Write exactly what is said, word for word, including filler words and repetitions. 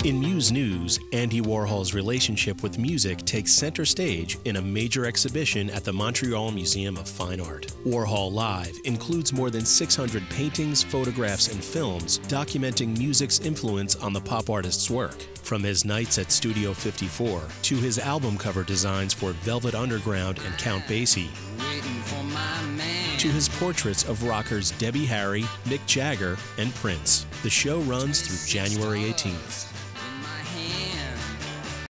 In Muse News, Andy Warhol's relationship with music takes center stage in a major exhibition at the Montreal Museum of Fine Art. Warhol Live includes more than six hundred paintings, photographs, and films documenting music's influence on the pop artist's work. From his nights at Studio fifty-four to his album cover designs for Velvet Underground and Count Basie, to his portraits of rockers Debbie Harry, Mick Jagger, and Prince. The show runs through January eighteenth.